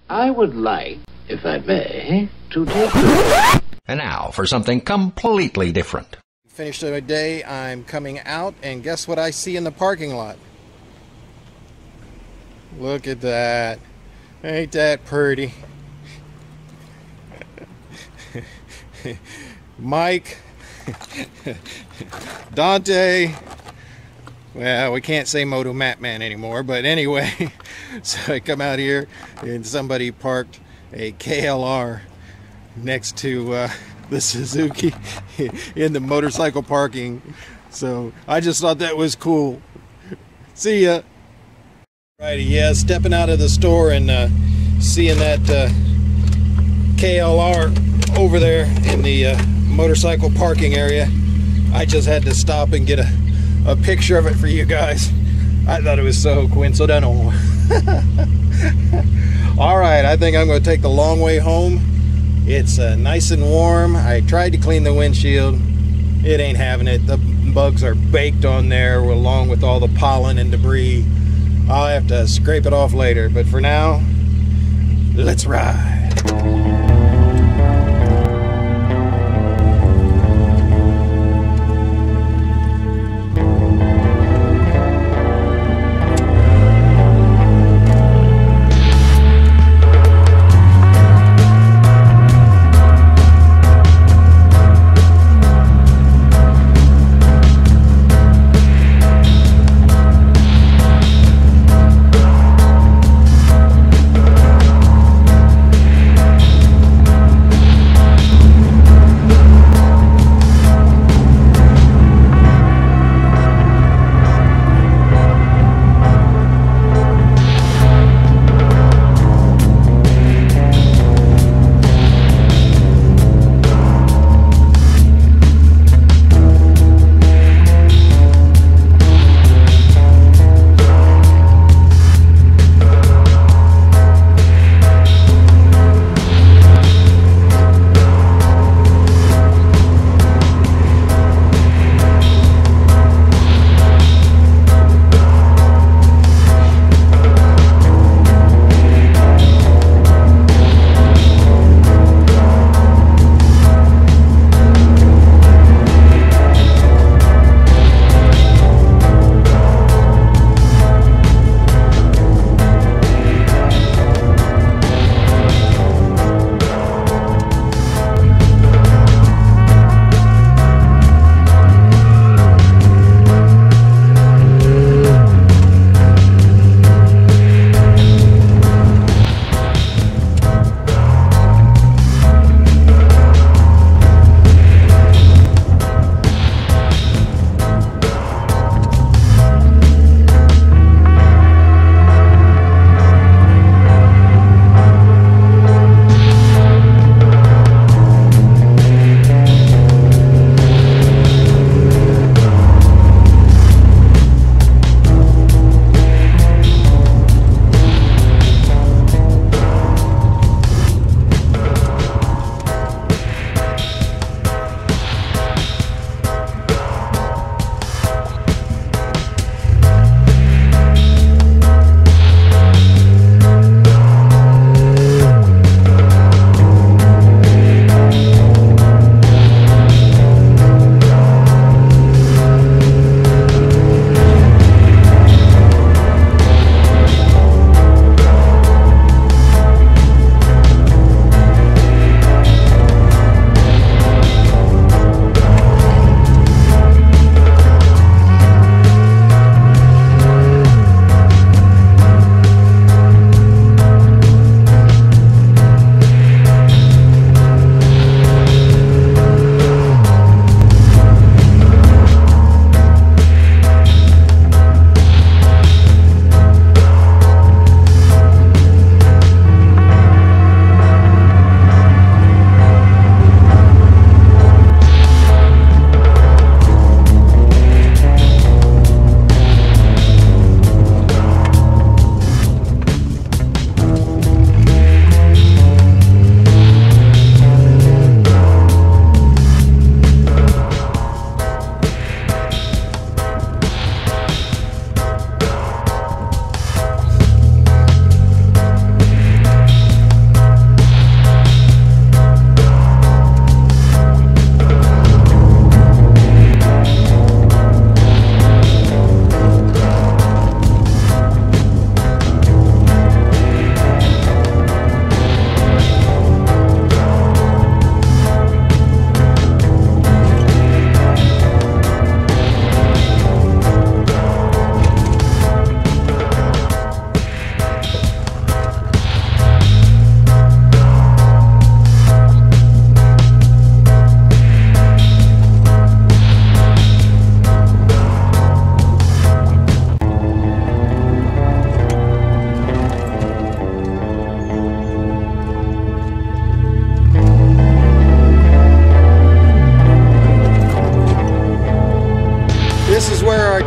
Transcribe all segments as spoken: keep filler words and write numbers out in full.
I would like, if I may, to take the... And now for something completely different. Finished my day, I'm coming out, and guess what I see in the parking lot? Look at that. Ain't that pretty? Mike, Dante, well, we can't say MotoMattMan anymore, but anyway, so I come out here and somebody parked a K L R next to uh, the Suzuki in the motorcycle parking, so I just thought that was cool. See ya. Righty, yeah, stepping out of the store and uh, seeing that uh, K L R over there in the uh, motorcycle parking area, I just had to stop and get a, a picture of it for you guys. I thought it was so coincidental. Alright, I think I'm going to take the long way home. It's uh, nice and warm. I tried to clean the windshield. It ain't having it. The bugs are baked on there along with all the pollen and debris. I'll have to scrape it off later, but for now, let's ride.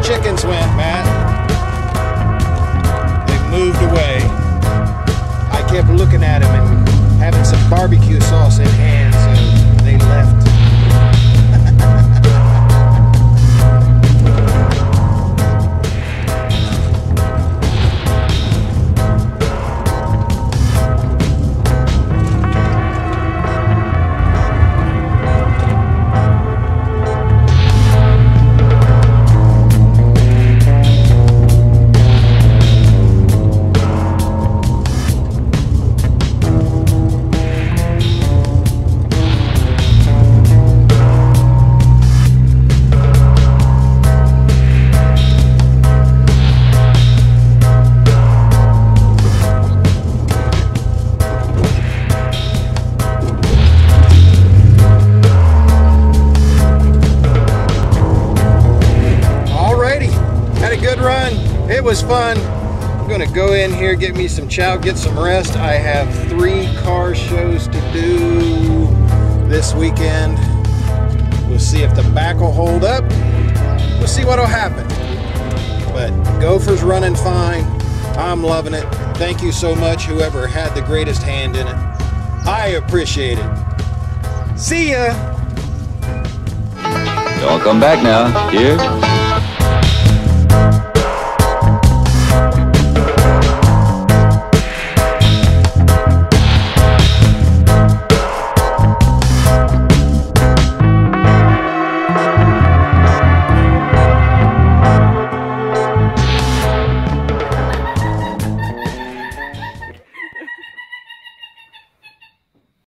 chickens went, Matt? They moved away. I kept looking at them and having some barbecue sauce in hand, so they left. It was fun. I'm gonna go in here, get me some chow, get some rest. I have three car shows to do this weekend. We'll see if the back will hold up. We'll see what'll happen. But Gopher's running fine. I'm loving it. Thank you so much, whoever had the greatest hand in it. I appreciate it. See ya. Y'all come back now. Cheers.